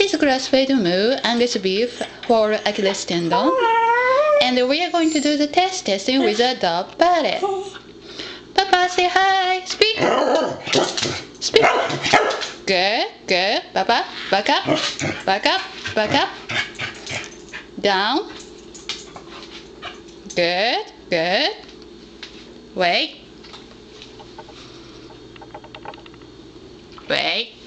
is grass-fed moo, Angus beef, Whole Achille Tendon, and we are going to do the testing with a dog belly. Papa, say hi. Speak. Speak. Good, good. Papa, back up, back up, back up. Down. Good, good. Wait. Wait.